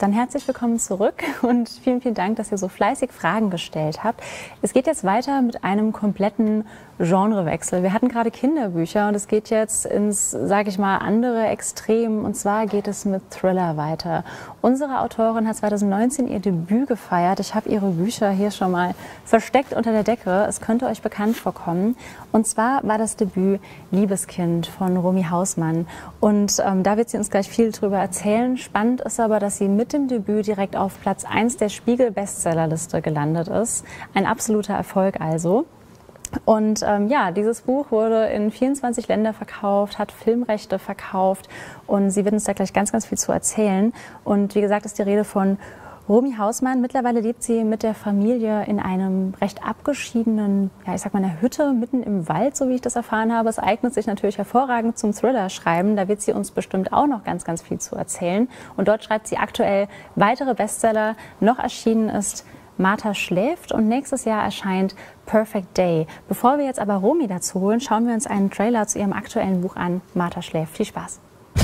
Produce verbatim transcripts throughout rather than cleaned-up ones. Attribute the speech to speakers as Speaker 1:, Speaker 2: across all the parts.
Speaker 1: Dann herzlich willkommen zurück und vielen, vielen Dank, dass ihr so fleißig Fragen gestellt habt. Es geht jetzt weiter mit einem kompletten Genrewechsel. Wir hatten gerade Kinderbücher und es geht jetzt ins, sage ich mal, andere Extrem. Und zwar geht es mit Thriller weiter. Unsere Autorin hat zweitausendneunzehn ihr Debüt gefeiert. Ich habe ihre Bücher hier schon mal versteckt unter der Decke. Es könnte euch bekannt vorkommen. Und zwar war das Debüt Liebeskind von Romy Hausmann. Und ähm, da wird sie uns gleich viel drüber erzählen. Spannend ist aber, dass sie mit dem Debüt direkt auf Platz eins der Spiegel-Bestsellerliste gelandet ist. Ein absoluter Erfolg also. Und ähm, ja, dieses Buch wurde in vierundzwanzig Länder verkauft, hat Filmrechte verkauft und sie wird uns da gleich ganz, ganz viel zu erzählen. Und wie gesagt, ist die Rede von Romy Hausmann. Mittlerweile lebt sie mit der Familie in einem recht abgeschiedenen, ja, ich sag mal, einer Hütte mitten im Wald, so wie ich das erfahren habe. Es eignet sich natürlich hervorragend zum Thriller-Schreiben. Da wird sie uns bestimmt auch noch ganz, ganz viel zu erzählen. Und dort schreibt sie aktuell weitere Bestseller. Noch erschienen ist Martha schläft und nächstes Jahr erscheint Perfect Day. Bevor wir jetzt aber Romy dazu holen, schauen wir uns einen Trailer zu ihrem aktuellen Buch an, Martha schläft. Viel Spaß!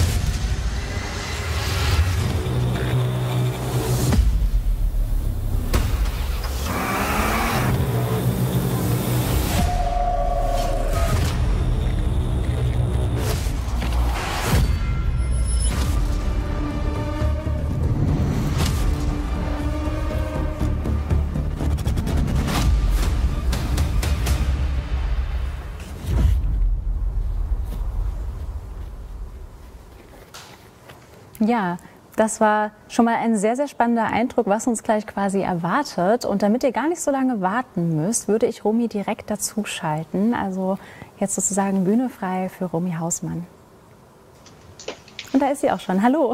Speaker 1: Ja, das war schon mal ein sehr, sehr spannender Eindruck, was uns gleich quasi erwartet. Und damit ihr gar nicht so lange warten müsst, würde ich Romy direkt dazu schalten. Also jetzt sozusagen Bühne frei für Romy Hausmann. Und da ist sie auch schon. Hallo.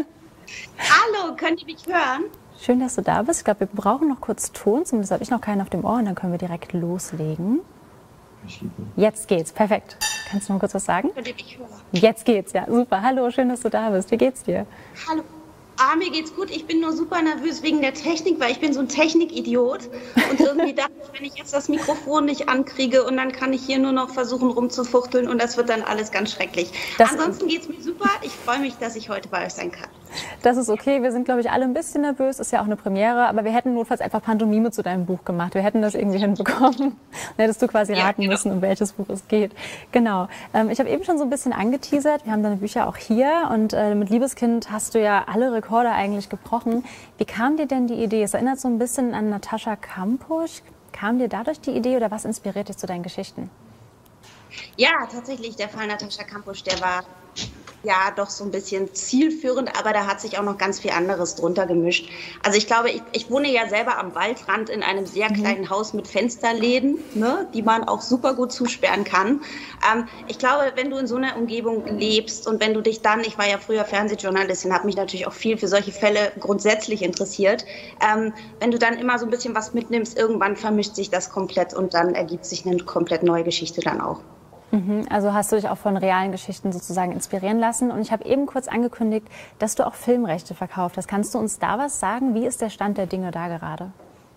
Speaker 2: Hallo, könnt ihr mich hören?
Speaker 1: Schön, dass du da bist. Ich glaube, wir brauchen noch kurz Ton, zumindest habe ich noch keinen auf dem Ohr und dann können wir direkt loslegen. Jetzt geht's, perfekt. Kannst du noch kurz was sagen?
Speaker 2: Könnt ihr mich hören?
Speaker 1: Jetzt geht's, ja, super. Hallo, schön, dass du da bist. Wie geht's dir?
Speaker 2: Hallo. Ah, mir geht's gut. Ich bin nur super nervös wegen der Technik, weil ich bin so ein Technikidiot. Und irgendwie dachte ich, wenn ich jetzt das Mikrofon nicht ankriege und dann kann ich hier nur noch versuchen rumzufuchteln und das wird dann alles ganz schrecklich. Das Ansonsten geht's mir super. Ich freue mich, dass ich heute bei euch sein kann.
Speaker 1: Das ist okay. Wir sind, glaube ich, alle ein bisschen nervös. Ist ja auch eine Premiere. Aber wir hätten notfalls einfach Pantomime zu deinem Buch gemacht. Wir hätten das irgendwie hinbekommen. Dann hättest du quasi raten ja, genau. müssen, um welches Buch es geht. Genau. Ähm, ich habe eben schon so ein bisschen angeteasert. Wir haben deine Bücher auch hier. Und äh, mit Liebeskind hast du ja alle Rekorde eigentlich gebrochen. Wie kam dir denn die Idee? Es erinnert so ein bisschen an Natascha Kampusch. Kam dir dadurch die Idee oder was inspiriert dich zu deinen Geschichten?
Speaker 2: Ja, tatsächlich. Der Fall Natascha Kampusch, der war ja doch so ein bisschen zielführend, aber da hat sich auch noch ganz viel anderes drunter gemischt. Also ich glaube, ich, ich wohne ja selber am Waldrand in einem sehr kleinen mhm. Haus mit Fensterläden, ne, die man auch super gut zusperren kann. Ähm, ich glaube, wenn du in so einer Umgebung lebst und wenn du dich dann, ich war ja früher Fernsehjournalistin, habe mich natürlich auch viel für solche Fälle grundsätzlich interessiert, ähm, wenn du dann immer so ein bisschen was mitnimmst, irgendwann vermischt sich das komplett und dann ergibt sich eine komplett neue Geschichte dann auch.
Speaker 1: Also hast du dich auch von realen Geschichten sozusagen inspirieren lassen. Und ich habe eben kurz angekündigt, dass du auch Filmrechte verkauft hast. Kannst du uns da was sagen? Wie ist der Stand der Dinge da gerade?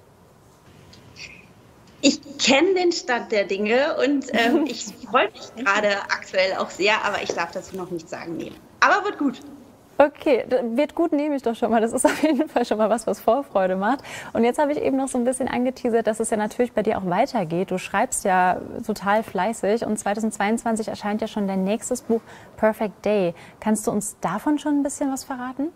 Speaker 2: Ich kenne den Stand der Dinge und ähm, ich freue mich gerade aktuell auch sehr, aber ich darf dazu noch nichts sagen. Nee. Aber wird gut.
Speaker 1: Okay, wird gut, nehme ich doch schon mal. Das ist auf jeden Fall schon mal was, was Vorfreude macht. Und jetzt habe ich eben noch so ein bisschen angeteasert, dass es ja natürlich bei dir auch weitergeht. Du schreibst ja total fleißig und zweitausendzweiundzwanzig erscheint ja schon dein nächstes Buch Perfect Day. Kannst du uns davon schon ein bisschen was verraten?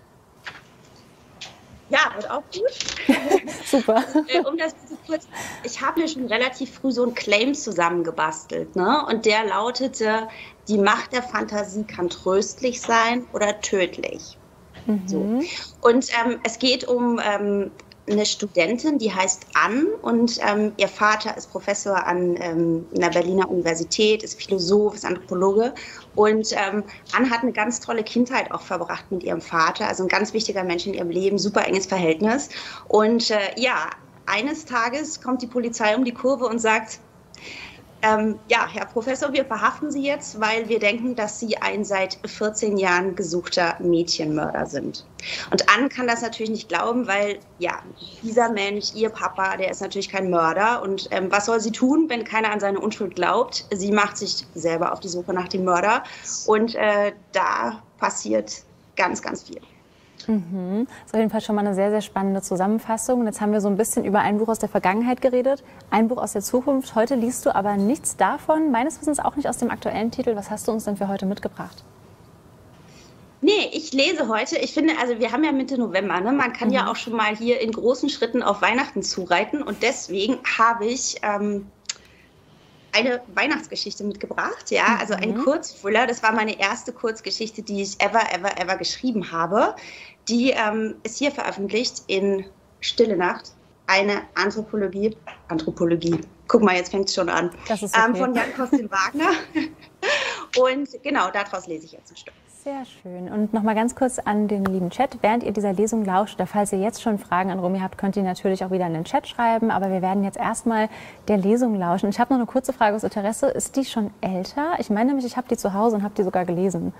Speaker 2: Ja, wird auch gut.
Speaker 1: Super.
Speaker 2: Um das zu kurz, ich habe mir schon relativ früh so einen Claim zusammengebastelt, ne? Und der lautete: Die Macht der Fantasie kann tröstlich sein oder tödlich. Mhm. So. Und ähm, es geht um ähm, eine Studentin, die heißt Ann und ähm, ihr Vater ist Professor an ähm, einer Berliner Universität, ist Philosoph, ist Anthropologe und ähm, Ann hat eine ganz tolle Kindheit auch verbracht mit ihrem Vater, also ein ganz wichtiger Mensch in ihrem Leben, super enges Verhältnis und äh, ja, eines Tages kommt die Polizei um die Kurve und sagt: Ähm, ja, Herr Professor, wir verhaften Sie jetzt, weil wir denken, dass Sie ein seit vierzehn Jahren gesuchter Mädchenmörder sind. Und Ann kann das natürlich nicht glauben, weil ja, dieser Mensch, ihr Papa, der ist natürlich kein Mörder. Und ähm, was soll sie tun, wenn keiner an seine Unschuld glaubt? Sie macht sich selber auf die Suche nach dem Mörder. Und äh, da passiert ganz, ganz viel.
Speaker 1: Mhm. Das ist auf jeden Fall schon mal eine sehr, sehr spannende Zusammenfassung. Und jetzt haben wir so ein bisschen über ein Buch aus der Vergangenheit geredet, ein Buch aus der Zukunft. Heute liest du aber nichts davon, meines Wissens auch nicht aus dem aktuellen Titel. Was hast du uns denn für heute mitgebracht?
Speaker 2: Nee, ich lese heute. Ich finde, also wir haben ja Mitte November, ne? Man kann mhm. ja auch schon mal hier in großen Schritten auf Weihnachten zureiten. Und deswegen habe ich ähm, eine Weihnachtsgeschichte mitgebracht, ja, mhm. also ein Kurzthriller. Das war meine erste Kurzgeschichte, die ich ever, ever, ever geschrieben habe. Die ähm, ist hier veröffentlicht in Stille Nacht, eine Anthropologie, Anthropologie, guck mal, jetzt fängt es schon an,
Speaker 1: das ist okay.
Speaker 2: ähm, von Jan Kostin Wagner. Und genau, daraus lese ich jetzt ein Stück.
Speaker 1: Sehr schön. Und noch mal ganz kurz an den lieben Chat. Während ihr dieser Lesung lauscht, oder falls ihr jetzt schon Fragen an Romy habt, könnt ihr natürlich auch wieder in den Chat schreiben. Aber wir werden jetzt erstmal der Lesung lauschen. Ich habe noch eine kurze Frage aus Interesse. Ist die schon älter? Ich meine nämlich, ich habe die zu Hause und habe die sogar gelesen.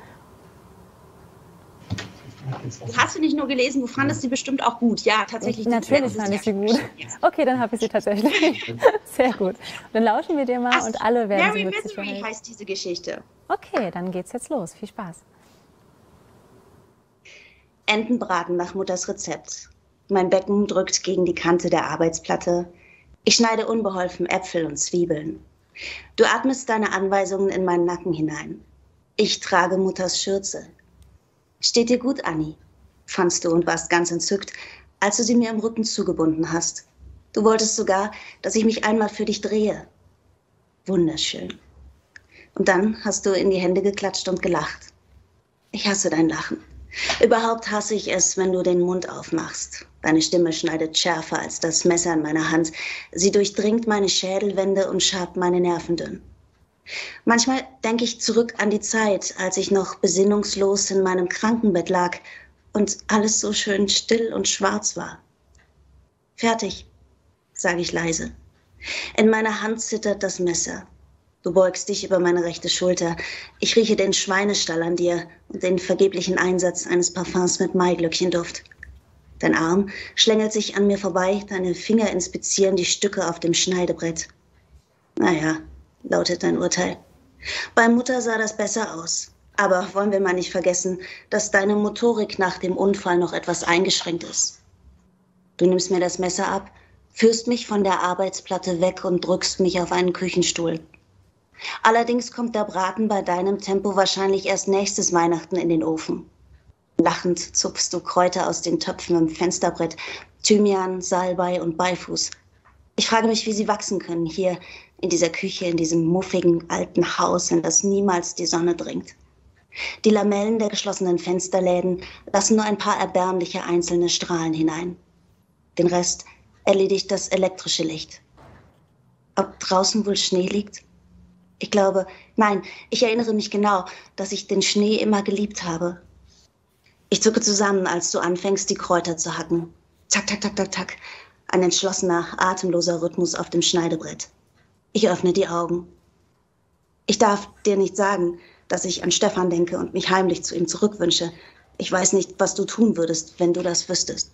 Speaker 2: Du hast du nicht nur gelesen, du fandest sie bestimmt auch gut. Ja, tatsächlich.
Speaker 1: Ich, natürlich fand ich sie gut. Okay, dann habe ich sie tatsächlich. Sehr gut. Dann lauschen wir dir mal Ach, und alle werden
Speaker 2: Mary
Speaker 1: sie witzig
Speaker 2: Misery
Speaker 1: verhalten.
Speaker 2: heißt diese Geschichte.
Speaker 1: Okay, dann geht's jetzt los. Viel Spaß.
Speaker 2: Entenbraten nach Mutters Rezept. Mein Becken drückt gegen die Kante der Arbeitsplatte. Ich schneide unbeholfen Äpfel und Zwiebeln. Du atmest deine Anweisungen in meinen Nacken hinein. Ich trage Mutters Schürze. Steht dir gut, Anni, fandst du und warst ganz entzückt, als du sie mir im Rücken zugebunden hast. Du wolltest sogar, dass ich mich einmal für dich drehe. Wunderschön. Und dann hast du in die Hände geklatscht und gelacht. Ich hasse dein Lachen. Überhaupt hasse ich es, wenn du den Mund aufmachst. Deine Stimme schneidet schärfer als das Messer in meiner Hand. Sie durchdringt meine Schädelwände und schabt meine Nerven dünn. Manchmal denke ich zurück an die Zeit, als ich noch besinnungslos in meinem Krankenbett lag und alles so schön still und schwarz war. Fertig, sage ich leise. In meiner Hand zittert das Messer. Du beugst dich über meine rechte Schulter. Ich rieche den Schweinestall an dir und den vergeblichen Einsatz eines Parfums mit Maiglöckchenduft. Dein Arm schlängelt sich an mir vorbei, deine Finger inspizieren die Stücke auf dem Schneidebrett. Naja, lautet dein Urteil. Bei Mutter sah das besser aus. Aber wollen wir mal nicht vergessen, dass deine Motorik nach dem Unfall noch etwas eingeschränkt ist. Du nimmst mir das Messer ab, führst mich von der Arbeitsplatte weg und drückst mich auf einen Küchenstuhl. Allerdings kommt der Braten bei deinem Tempo wahrscheinlich erst nächstes Weihnachten in den Ofen. Lachend zupfst du Kräuter aus den Töpfen im Fensterbrett, Thymian, Salbei und Beifuß. Ich frage mich, wie sie wachsen können, hier in dieser Küche, in diesem muffigen alten Haus, in das niemals die Sonne dringt. Die Lamellen der geschlossenen Fensterläden lassen nur ein paar erbärmliche einzelne Strahlen hinein. Den Rest erledigt das elektrische Licht. Ob draußen wohl Schnee liegt? Ich glaube, nein, ich erinnere mich genau, dass ich den Schnee immer geliebt habe. Ich zucke zusammen, als du anfängst, die Kräuter zu hacken. Zack, tak, tak, tak, tak. Ein entschlossener, atemloser Rhythmus auf dem Schneidebrett. Ich öffne die Augen. Ich darf dir nicht sagen, dass ich an Stefan denke und mich heimlich zu ihm zurückwünsche. Ich weiß nicht, was du tun würdest, wenn du das wüsstest.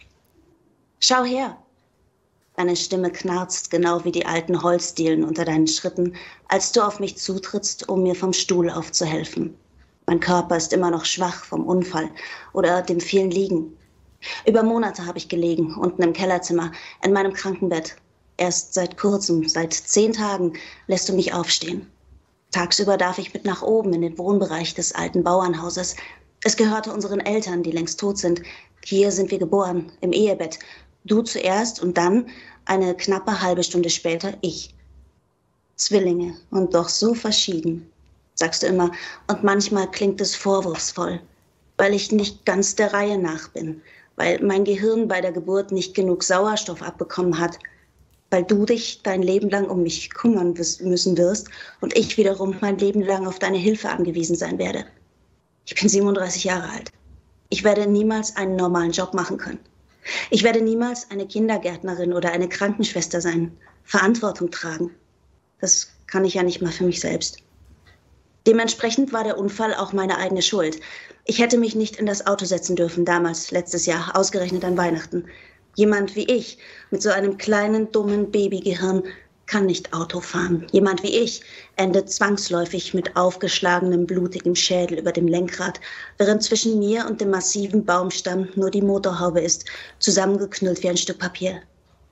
Speaker 2: Schau her. Deine Stimme knarzt, genau wie die alten Holzdielen unter deinen Schritten, als du auf mich zutrittst, um mir vom Stuhl aufzuhelfen. Mein Körper ist immer noch schwach vom Unfall oder dem vielen Liegen. Über Monate habe ich gelegen, unten im Kellerzimmer, in meinem Krankenbett. Erst seit kurzem, seit zehn Tagen, lässt du mich aufstehen. Tagsüber darf ich mit nach oben in den Wohnbereich des alten Bauernhauses. Es gehörte unseren Eltern, die längst tot sind. Hier sind wir geboren, im Ehebett. Du zuerst und dann, eine knappe halbe Stunde später, ich. Zwillinge und doch so verschieden, sagst du immer. Und manchmal klingt es vorwurfsvoll, weil ich nicht ganz der Reihe nach bin, weil mein Gehirn bei der Geburt nicht genug Sauerstoff abbekommen hat, weil du dich dein Leben lang um mich kümmern müssen wirst und ich wiederum mein Leben lang auf deine Hilfe angewiesen sein werde. Ich bin siebenunddreißig Jahre alt. Ich werde niemals einen normalen Job machen können. Ich werde niemals eine Kindergärtnerin oder eine Krankenschwester sein, Verantwortung tragen. Das kann ich ja nicht mal für mich selbst. Dementsprechend war der Unfall auch meine eigene Schuld. Ich hätte mich nicht in das Auto setzen dürfen, damals, letztes Jahr, ausgerechnet an Weihnachten. Jemand wie ich, mit so einem kleinen, dummen Babygehirn, kann nicht Auto fahren. Jemand wie ich endet zwangsläufig mit aufgeschlagenem, blutigem Schädel über dem Lenkrad, während zwischen mir und dem massiven Baumstamm nur die Motorhaube ist, zusammengeknüllt wie ein Stück Papier.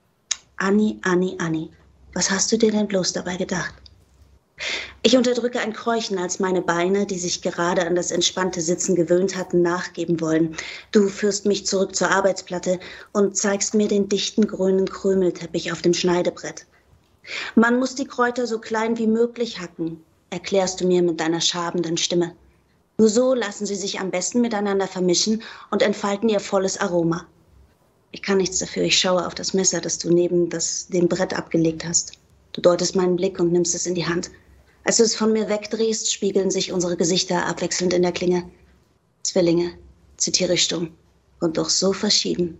Speaker 2: Anni, Anni, Anni, was hast du dir denn bloß dabei gedacht? Ich unterdrücke ein Keuchen, als meine Beine, die sich gerade an das entspannte Sitzen gewöhnt hatten, nachgeben wollen. Du führst mich zurück zur Arbeitsplatte und zeigst mir den dichten grünen Krümelteppich auf dem Schneidebrett. Man muss die Kräuter so klein wie möglich hacken, erklärst du mir mit deiner schabenden Stimme. Nur so lassen sie sich am besten miteinander vermischen und entfalten ihr volles Aroma. Ich kann nichts dafür, ich schaue auf das Messer, das du neben das, dem Brett abgelegt hast. Du deutest meinen Blick und nimmst es in die Hand. Als du es von mir wegdrehst, spiegeln sich unsere Gesichter abwechselnd in der Klinge. Zwillinge, zitiere ich stumm, und doch so verschieden.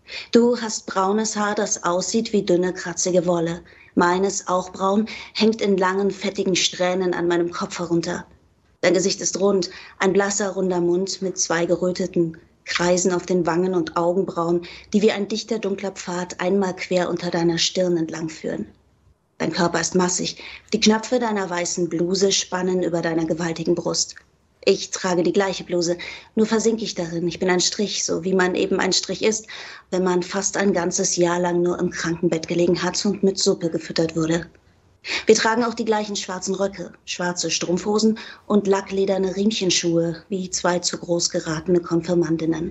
Speaker 2: Du hast braunes Haar, das aussieht wie dünne, kratzige Wolle. Meines, auch braun, hängt in langen, fettigen Strähnen an meinem Kopf herunter. Dein Gesicht ist rund, ein blasser, runder Mund mit zwei geröteten Kreisen auf den Wangen und Augenbrauen, die wie ein dichter, dunkler Pfad einmal quer unter deiner Stirn entlang führen. Dein Körper ist massig, die Knöpfe deiner weißen Bluse spannen über deiner gewaltigen Brust. Ich trage die gleiche Bluse, nur versinke ich darin. Ich bin ein Strich, so wie man eben ein Strich ist, wenn man fast ein ganzes Jahr lang nur im Krankenbett gelegen hat und mit Suppe gefüttert wurde. Wir tragen auch die gleichen schwarzen Röcke, schwarze Strumpfhosen und lacklederne Riemchenschuhe, wie zwei zu groß geratene Konfirmandinnen.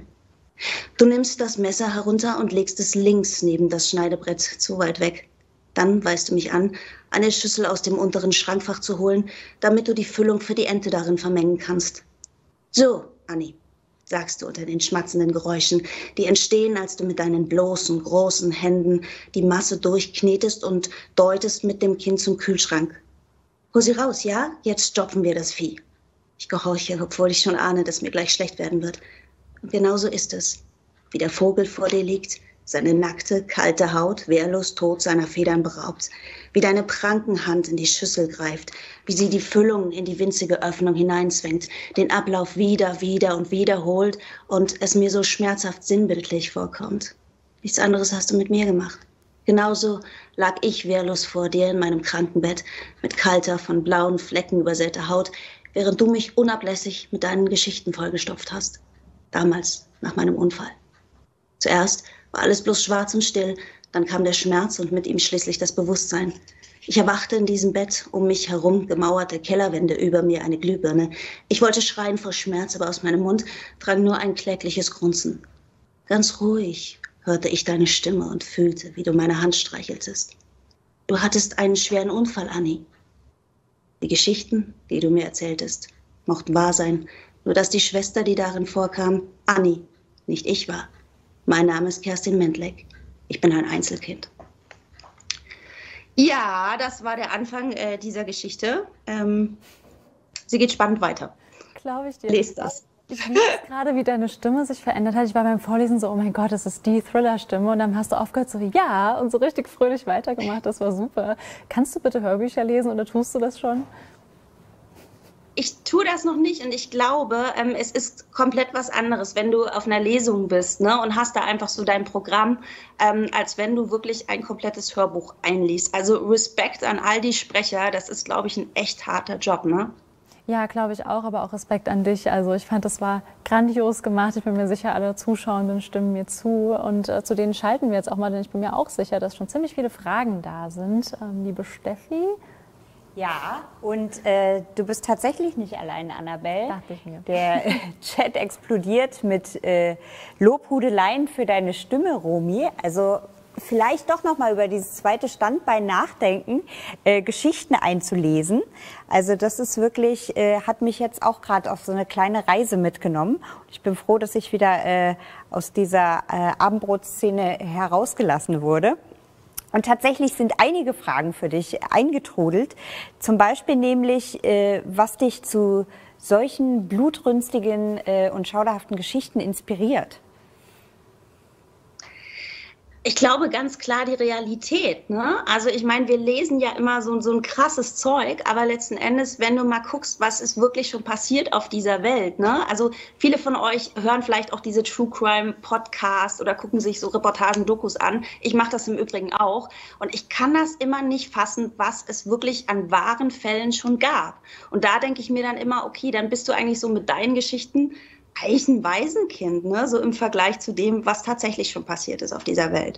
Speaker 2: Du nimmst das Messer herunter und legst es links neben das Schneidebrett, zu weit weg. Dann weist du mich an, eine Schüssel aus dem unteren Schrankfach zu holen, damit du die Füllung für die Ente darin vermengen kannst. So, Anni, sagst du unter den schmatzenden Geräuschen, die entstehen, als du mit deinen bloßen, großen Händen die Masse durchknetest und deutest mit dem Kinn zum Kühlschrank. Hol sie raus, ja? Jetzt stopfen wir das Vieh. Ich gehorche, obwohl ich schon ahne, dass mir gleich schlecht werden wird. Und genau so ist es. Wie der Vogel vor dir liegt, seine nackte, kalte Haut, wehrlos tot, seiner Federn beraubt. Wie deine Prankenhand in die Schüssel greift, wie sie die Füllung in die winzige Öffnung hineinzwängt, den Ablauf wieder, wieder und wiederholt und es mir so schmerzhaft sinnbildlich vorkommt. Nichts anderes hast du mit mir gemacht. Genauso lag ich wehrlos vor dir in meinem Krankenbett, mit kalter, von blauen Flecken übersäter Haut, während du mich unablässig mit deinen Geschichten vollgestopft hast. Damals, nach meinem Unfall. Zuerst war alles bloß schwarz und still, dann kam der Schmerz und mit ihm schließlich das Bewusstsein. Ich erwachte in diesem Bett, um mich herum gemauerte Kellerwände, über mir eine Glühbirne. Ich wollte schreien vor Schmerz, aber aus meinem Mund drang nur ein klägliches Grunzen. Ganz ruhig hörte ich deine Stimme und fühlte, wie du meine Hand streicheltest. Du hattest einen schweren Unfall, Anni. Die Geschichten, die du mir erzähltest, mochten wahr sein, nur dass die Schwester, die darin vorkam, Anni, nicht ich war. Mein Name ist Kerstin Mendleck. Ich bin ein Einzelkind. Ja, das war der Anfang äh, dieser Geschichte. Ähm, sie geht spannend weiter.
Speaker 1: Glaube ich dir.
Speaker 2: Lest das.
Speaker 1: Ich liebe gerade, wie deine Stimme sich verändert hat. Ich war beim Vorlesen so, oh mein Gott, das ist die Thriller-Stimme. Und dann hast du aufgehört so, ja, und so richtig fröhlich weitergemacht. Das war super. Kannst du bitte Hörbücher lesen oder tust du das schon?
Speaker 2: Ich tue das noch nicht und ich glaube, ähm, es ist komplett was anderes, wenn du auf einer Lesung bist, ne, und hast da einfach so dein Programm, ähm, als wenn du wirklich ein komplettes Hörbuch einliest. Also Respekt an all die Sprecher, das ist, glaube ich, ein echt harter Job, ne?
Speaker 1: Ja, glaube ich auch, aber auch Respekt an dich. Also ich fand, das war grandios gemacht. Ich bin mir sicher, alle Zuschauenden stimmen mir zu. Und äh, zu denen schalten wir jetzt auch mal, denn ich bin mir auch sicher, dass schon ziemlich viele Fragen da sind. Ähm, liebe Steffi?
Speaker 3: Ja, und äh, du bist tatsächlich nicht allein, Annabelle.
Speaker 1: Dachte ich mir.
Speaker 3: Der Chat explodiert mit äh, Lobhudeleien für deine Stimme, Romy. Also vielleicht doch noch mal über dieses zweite Standbein nachdenken, äh, Geschichten einzulesen. Also das ist wirklich, äh, hat mich jetzt auch gerade auf so eine kleine Reise mitgenommen. Ich bin froh, dass ich wieder äh, aus dieser äh, Abendbrotszene herausgelassen wurde. Und tatsächlich sind einige Fragen für dich eingetrudelt. Zum Beispiel nämlich, äh, was dich zu solchen blutrünstigen äh, und schauderhaften Geschichten inspiriert.
Speaker 2: Ich glaube ganz klar die Realität. Ne? Also ich meine, wir lesen ja immer so, so ein krasses Zeug, aber letzten Endes, wenn du mal guckst, was ist wirklich schon passiert auf dieser Welt. Ne? Also viele von euch hören vielleicht auch diese True Crime Podcasts oder gucken sich so Reportagen, Dokus an. Ich mache das im Übrigen auch. Und ich kann das immer nicht fassen, was es wirklich an wahren Fällen schon gab. Und da denke ich mir dann immer, okay, dann bist du eigentlich so mit deinen Geschichten eigentlich ein Waisenkind, ne? So im Vergleich zu dem, was tatsächlich schon passiert ist auf dieser Welt.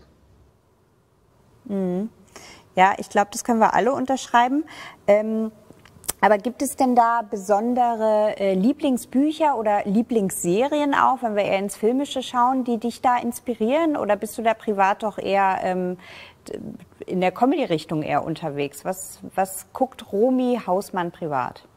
Speaker 3: Mhm. Ja, ich glaube, das können wir alle unterschreiben. Ähm, aber gibt es denn da besondere äh, Lieblingsbücher oder Lieblingsserien auch, wenn wir eher ins Filmische schauen, die dich da inspirieren? Oder bist du da privat doch eher ähm, in der Comedy-Richtung eher unterwegs? Was, was guckt Romy Hausmann privat?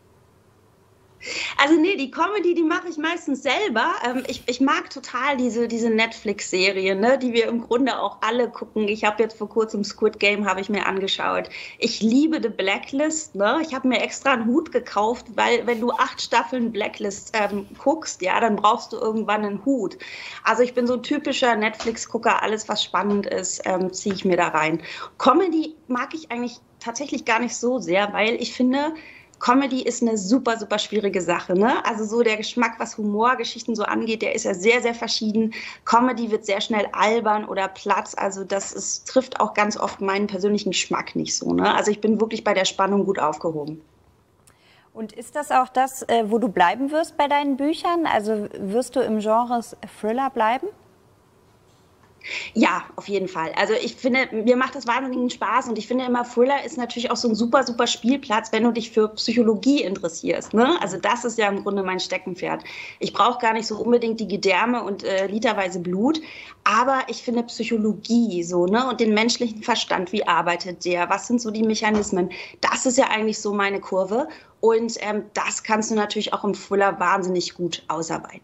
Speaker 2: Also nee, die Comedy, die mache ich meistens selber. Ähm, ich, ich mag total diese, diese Netflix-Serien, ne, die wir im Grunde auch alle gucken. Ich habe jetzt vor kurzem Squid Game habe ich mir angeschaut. Ich liebe The Blacklist. Ne? Ich habe mir extra einen Hut gekauft, weil wenn du acht Staffeln Blacklist ähm, guckst, ja, dann brauchst du irgendwann einen Hut. Also ich bin so ein typischer Netflix-Gucker. Alles, was spannend ist, ähm, ziehe ich mir da rein. Comedy mag ich eigentlich tatsächlich gar nicht so sehr, weil ich finde, Comedy ist eine super, super schwierige Sache. Ne? Also so der Geschmack, was Humorgeschichten so angeht, der ist ja sehr, sehr verschieden. Comedy wird sehr schnell albern oder platt. Also das ist, trifft auch ganz oft meinen persönlichen Geschmack nicht so. Ne? Also ich bin wirklich bei der Spannung gut aufgehoben.
Speaker 3: Und ist das auch das, äh, wo du bleiben wirst bei deinen Büchern? Also wirst du im Genre Thriller bleiben?
Speaker 2: Ja, auf jeden Fall. Also ich finde, mir macht das wahnsinnigen Spaß und ich finde immer, Thriller ist natürlich auch so ein super, super Spielplatz, wenn du dich für Psychologie interessierst. Ne? Also das ist ja im Grunde mein Steckenpferd. Ich brauche gar nicht so unbedingt die Gedärme und äh, literweise Blut, aber ich finde Psychologie so, ne, und den menschlichen Verstand, wie arbeitet der, was sind so die Mechanismen, das ist ja eigentlich so meine Kurve und ähm, das kannst du natürlich auch im Thriller wahnsinnig gut ausarbeiten.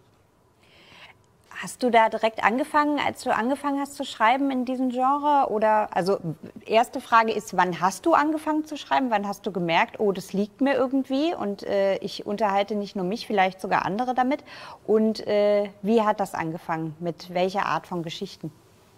Speaker 3: Hast du da direkt angefangen, als du angefangen hast zu schreiben in diesem Genre? Oder, also, erste Frage ist, wann hast du angefangen zu schreiben? Wann hast du gemerkt, oh, das liegt mir irgendwie und äh, ich unterhalte nicht nur mich, vielleicht sogar andere damit? Und äh, wie hat das angefangen? Mit welcher Art von Geschichten?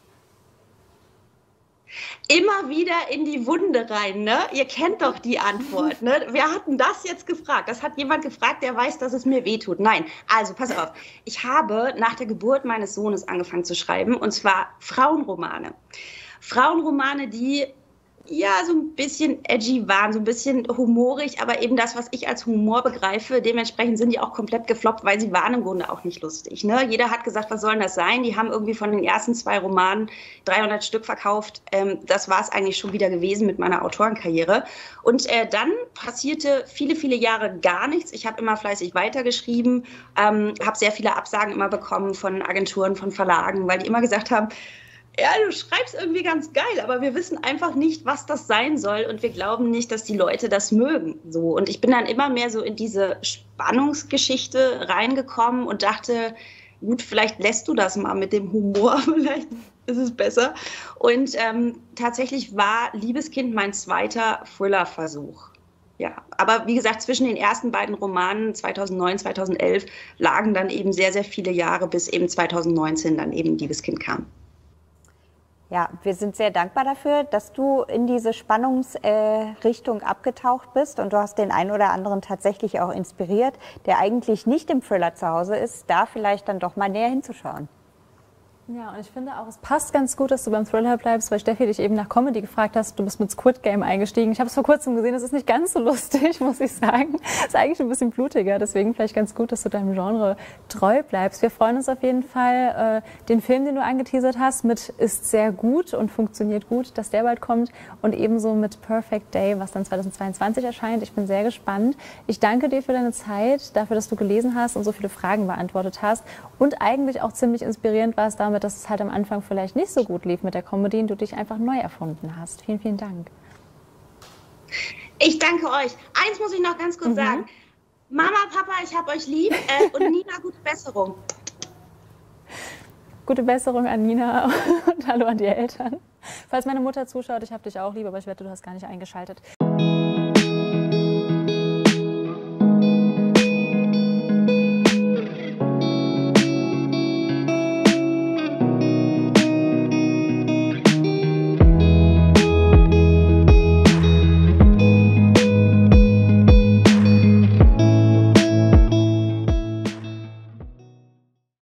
Speaker 2: Immer wieder in die Wunde rein, ne? Ihr kennt doch die Antwort, ne? Wer hat denn das jetzt gefragt? Das hat jemand gefragt, der weiß, dass es mir wehtut. Nein, also pass auf. Ich habe nach der Geburt meines Sohnes angefangen zu schreiben, und zwar Frauenromane. Frauenromane, die ja so ein bisschen edgy waren, so ein bisschen humorig, aber eben das, was ich als Humor begreife, dementsprechend sind die auch komplett gefloppt, weil sie waren im Grunde auch nicht lustig. Ne? Jeder hat gesagt, was soll denn das sein? Die haben irgendwie von den ersten zwei Romanen dreihundert Stück verkauft. Ähm, das war es eigentlich schon wieder gewesen mit meiner Autorenkarriere. Und äh, dann passierte viele, viele Jahre gar nichts. Ich habe immer fleißig weitergeschrieben, ähm, habe sehr viele Absagen immer bekommen von Agenturen, von Verlagen, weil die immer gesagt haben, ja, du schreibst irgendwie ganz geil, aber wir wissen einfach nicht, was das sein soll und wir glauben nicht, dass die Leute das mögen. So. Und ich bin dann immer mehr so in diese Spannungsgeschichte reingekommen und dachte, gut, vielleicht lässt du das mal mit dem Humor, vielleicht ist es besser. Und ähm, tatsächlich war Liebeskind mein zweiter Thriller-Versuch. Ja, aber wie gesagt, zwischen den ersten beiden Romanen zweitausendneun, zweitausendelf lagen dann eben sehr, sehr viele Jahre, bis eben zweitausendneunzehn dann eben Liebeskind kam.
Speaker 3: Ja, wir sind sehr dankbar dafür, dass du in diese Spannungsrichtung äh, abgetaucht bist und du hast den einen oder anderen tatsächlich auch inspiriert, der eigentlich nicht im Thriller zu Hause ist, da vielleicht dann doch mal näher hinzuschauen.
Speaker 1: Ja, und ich finde auch, es passt ganz gut, dass du beim Thriller bleibst, weil Steffi dich eben nach Comedy gefragt hast. Du bist mit Squid Game eingestiegen. Ich habe es vor kurzem gesehen, das ist nicht ganz so lustig, muss ich sagen. Ist eigentlich ein bisschen blutiger, deswegen vielleicht ganz gut, dass du deinem Genre treu bleibst. Wir freuen uns auf jeden Fall, äh, den Film, den du angeteasert hast, mit Ist sehr gut und funktioniert gut, dass der bald kommt, und ebenso mit Perfect Day, was dann zweitausendzweiundzwanzig erscheint. Ich bin sehr gespannt. Ich danke dir für deine Zeit, dafür, dass du gelesen hast und so viele Fragen beantwortet hast und eigentlich auch ziemlich inspirierend warst damit, dass es halt am Anfang vielleicht nicht so gut lief mit der Comedy und du dich einfach neu erfunden hast. Vielen, vielen Dank.
Speaker 2: Ich danke euch. Eins muss ich noch ganz kurz mhm. sagen. Mama, Papa, ich hab euch lieb äh, und Nina, gute Besserung.
Speaker 1: Gute Besserung an Nina und hallo an die Eltern. Falls meine Mutter zuschaut, ich hab dich auch lieb, aber ich wette, du hast gar nicht eingeschaltet.